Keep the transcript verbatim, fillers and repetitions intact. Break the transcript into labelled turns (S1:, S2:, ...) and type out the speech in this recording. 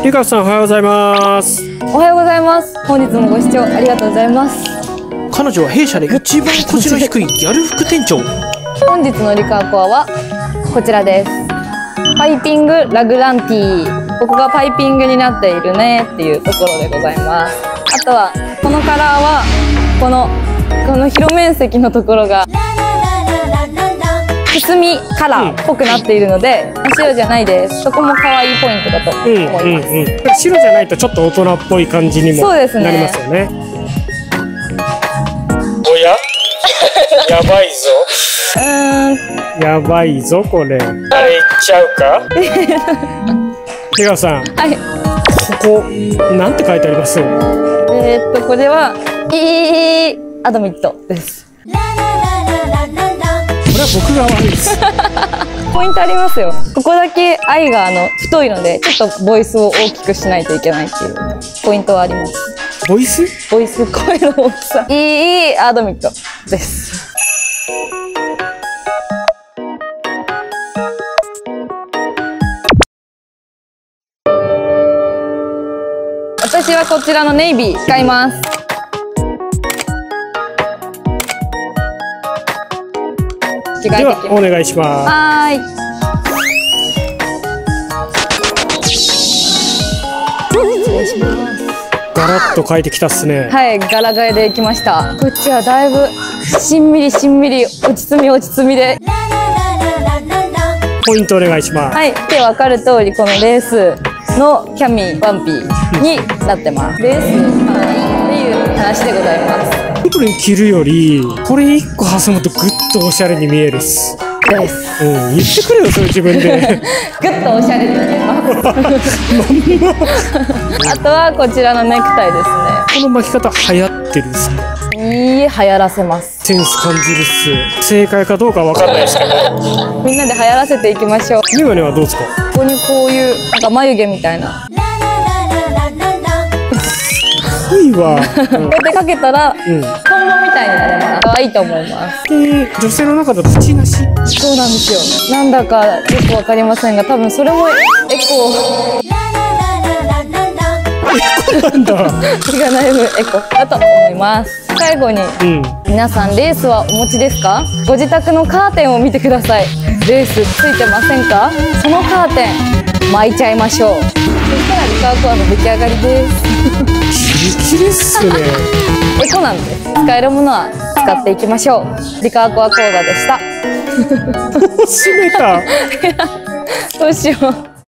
S1: リカさんおはようございます。
S2: おはようございます。本日もご視聴ありがとうございます。
S1: 彼女は弊社で一番腰の低いギャル副店長。
S2: 本日のリカーコアはこちらです。パイピングラグランティー。ここがパイピングになっているねっていうところでございます。あとはこのカラーはこのこの広面積のところがくすみカラーっぽくなっているので、白じゃないです。そこも可愛いポイントだと思います。うんうんうん、
S1: 白じゃないとちょっと大人っぽい感じにもなりますよね。おややばいぞ。うーんやばいぞこれ。あれいっちゃうか。出川さん、
S2: はい、
S1: ここなんて書いてあります？え
S2: ーっとこれはいいアドミットです。
S1: これは僕が悪いです。
S2: ポイントありますよ。ここだけ愛があの太いので、ちょっとボイスを大きくしないといけないっていうポイントはあります。
S1: ボイス？
S2: ボイス、声の大きさ。いいアドミットです。私はこちらのネイビー使います。
S1: ではお願いします。
S2: はーい。失礼します。
S1: ガラッと変えてきたっすね。
S2: はい、柄替えできました。こっちはだいぶしんみりしんみり落ち着み落ち着みで。
S1: ポイントお願いします。
S2: はい、で分かる通りこのレースのキャミーワンピーになってます。レースはいっていう話でございます。
S1: これ着るよりこれ一個挟むとグッとおしゃれに見えるっす。
S2: です。
S1: うん、言ってくれよそれ自分で。
S2: グッとおしゃれに見えます。あとはこちらのネクタイですね。
S1: この巻き方流行ってるんですか？
S2: いい流行らせます。
S1: センス感じるっす。正解かどうかわかんないですけど。
S2: みんなで流行らせていきましょう。
S1: メガネはどうですか？
S2: ここにこういうなんか眉毛みたいな。
S1: いいわ。
S2: こうやってかけたら、うん、トンボみたいになります。可愛いと思います。
S1: で、女性の中だと口なし。
S2: そうなんですよ。なんだかよくわかりませんが、多分それもエコー。
S1: なんだ。
S2: 気が悩むエコだと思います。最後に、うん、皆さんレースはお持ちですか？ご自宅のカーテンを見てください。レースついてませんか？そのカーテン巻いちゃいましょう。そしたらリカーコアの出来上がりです。
S1: キリッすね。
S2: エコなんで使えるものは使っていきましょう。リカーコア講座でした。
S1: 閉めた。
S2: どうしよう。